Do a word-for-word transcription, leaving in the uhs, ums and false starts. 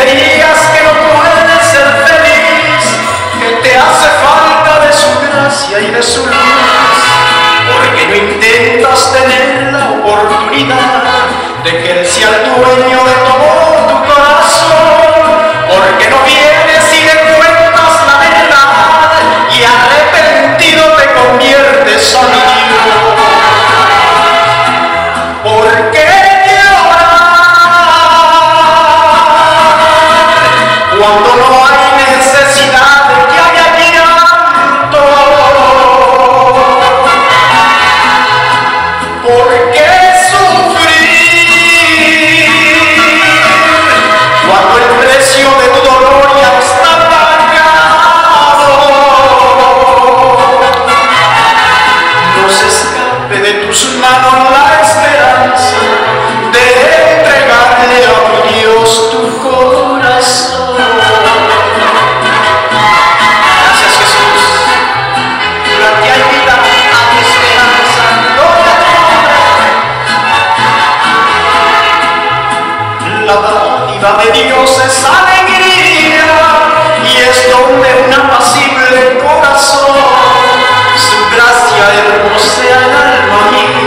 tonterías que no puedes ser feliz, que te hace falta de su gracia y de su luz, porque no intentas tener la oportunidad de que él sea el dueño de todo tu corazón, porque no vienes y le cuentas la verdad y arrepentido te conviertes sonido. ¿Por qué llorar cuando no hay necesidad de que haya llanto? ¿Por qué cuando el precio de tu dolor ya está pagado? No se escape de tus manos la esperanza de entregarle a tu Dios tu corazón. Gracias, Jesús. Durante hay vida hay esperanza. Gloria a tu nombre. La dádiva de Dios es alegría y es donde un apacible corazón su gracia hermosea el alma mía.